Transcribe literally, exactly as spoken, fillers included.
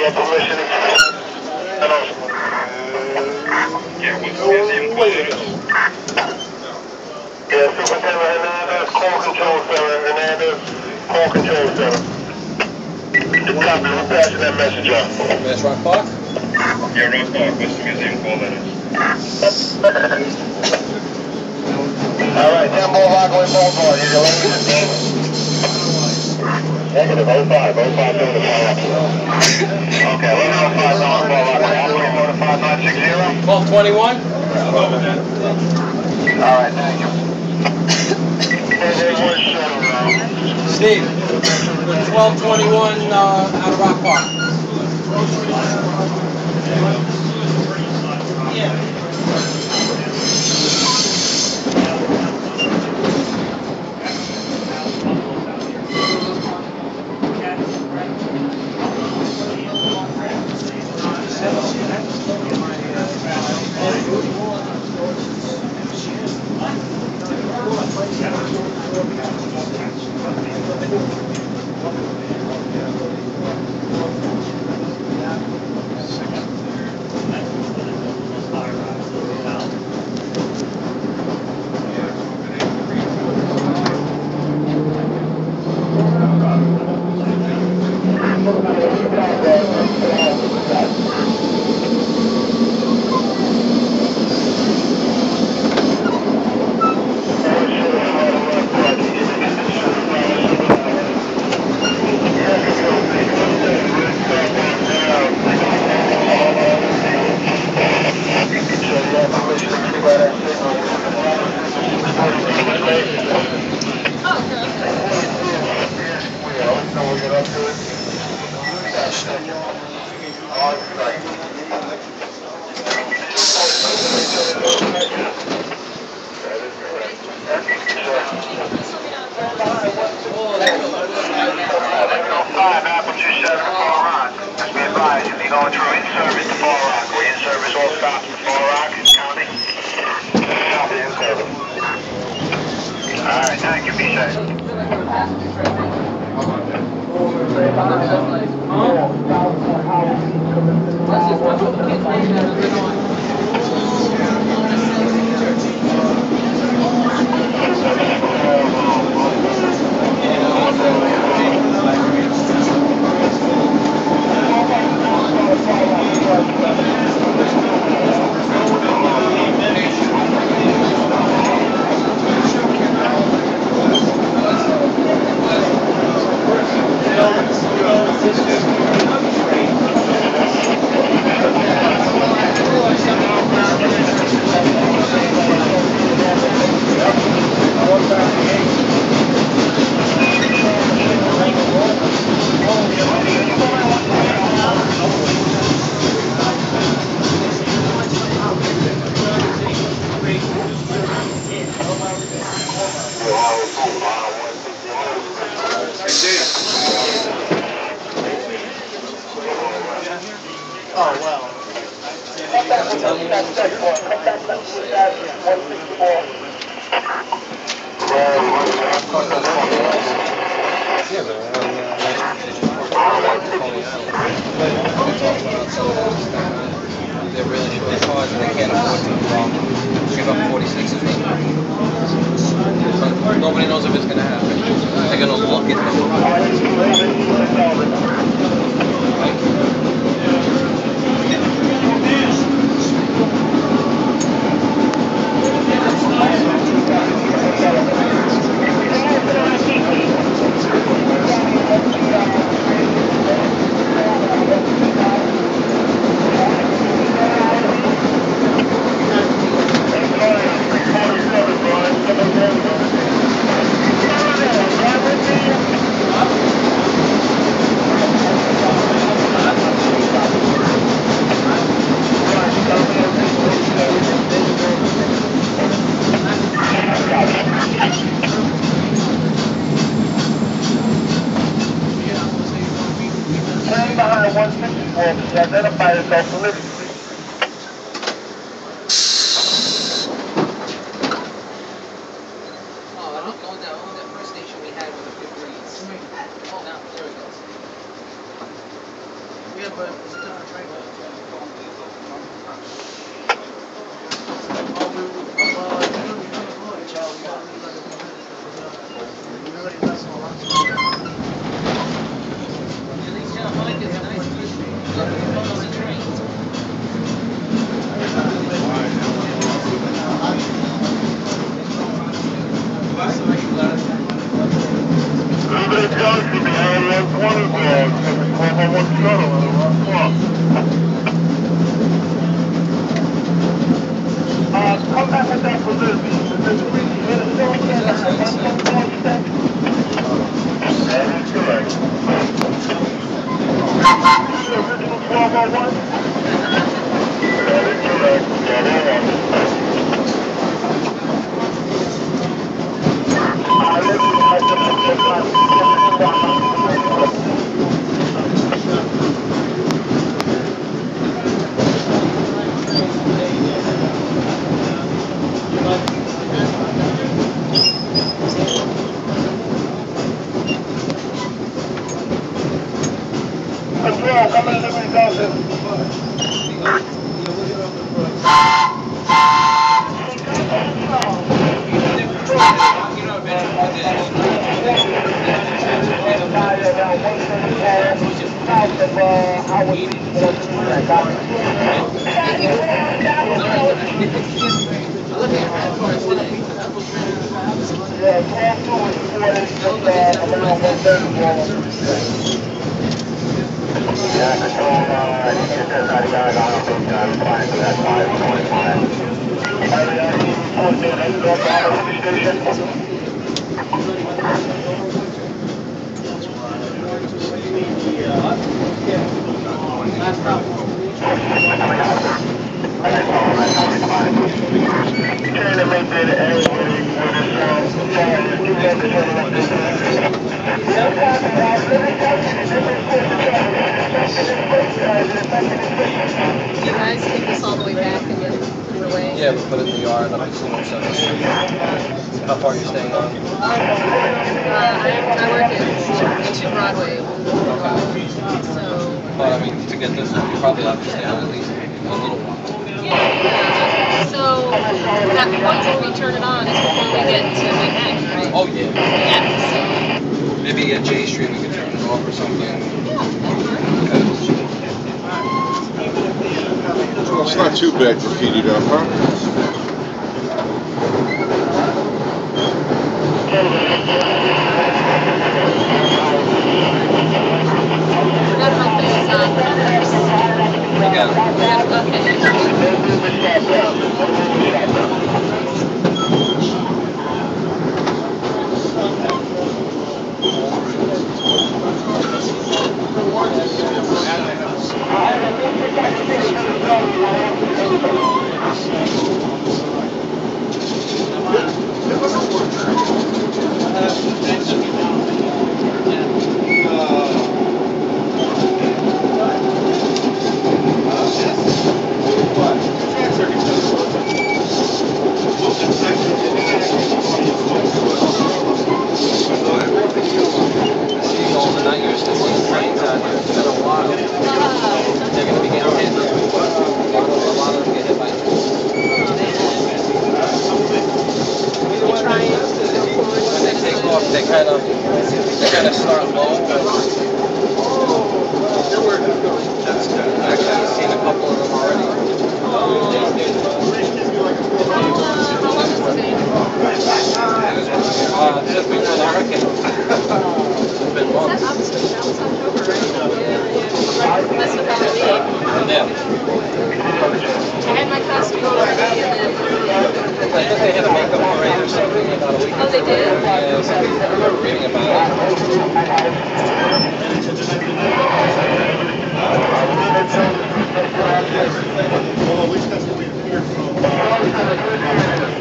your permission. Yeah, what's the museum called? Yeah, Superintendent Hernandez, call control center, Hernandez, call control center. The copy, we're passing that message on. That's Rock Park? Yeah, Rock Park, what's the museum called that is? Alright, ten more Rockaway Boulevard, you eleven fifteen? Negative, oh five, oh five doing the follow-up. Okay, eleven oh five, on the ball, Rockaway, motor five nine six zero. twelve twenty-one? Alright, thank you. Steve, twelve twenty-one uh, out of Rock Park. Yeah. Alright, thank you, be safe. Oh, well. They're really short cars and they can't afford to um, give up forty-sixes. But nobody knows if it's going to happen. They're going to look at them. one fifty-four, identify yourself police. We have Leave it at Johnson behind that corner there. twelve oh one shuttle on the wrong block. Uh, come back with that position. That is correct. The original twelve oh one? That is correct. Yeah, that is. I live in Control, come in the results. Yeah, control, uh, you get this out of guys on the big time, flying for that five twenty-five. Area, fourteen, headed up to the station. Trying to make that A with Do you guys take this all the way back and then put it away? Yeah, we put it in the yard up at Seymour Center. How far are you staying on? Uh, I, I work at two Broadway. Okay. So. Well, I mean, to get this, you probably have to stay on at least a little while. Yeah. So that once we turn it on is before we get to Manhattan, right? Oh yeah. Yeah. So. Maybe at J Street we could turn it off or something. Well, it's not too bad graffitied up, huh? Forgot about this. Uh, You got They kind of, they kind of start low. Actually, I've seen a couple of them already. Uh, just before the hurricane. It's been months. That's what Halloween. Yeah. I had my costume already and then. I think they had a makeup parade or something about a week ago. Oh, they did? Yeah, so I remember reading about it. Well, at least that's what we heard from.